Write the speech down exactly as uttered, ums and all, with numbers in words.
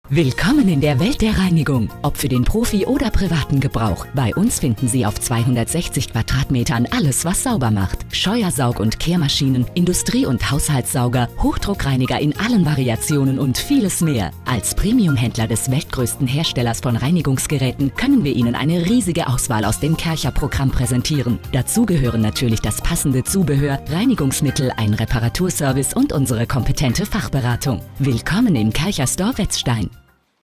Willkommen in der Welt der Reinigung. Ob für den Profi- oder privaten Gebrauch. Bei uns finden Sie auf zweihundertsechzig Quadratmetern alles, was sauber macht. Scheuersaug- und Kehrmaschinen, Industrie- und Haushaltssauger, Hochdruckreiniger in allen Variationen und vieles mehr. Als Premium-Händler des weltgrößten Herstellers von Reinigungsgeräten können wir Ihnen eine riesige Auswahl aus dem Kärcher-Programm präsentieren. Dazu gehören natürlich das passende Zubehör, Reinigungsmittel, ein Reparaturservice und unsere kompetente Fachberatung. Willkommen im Kärcher Store Wetzstein.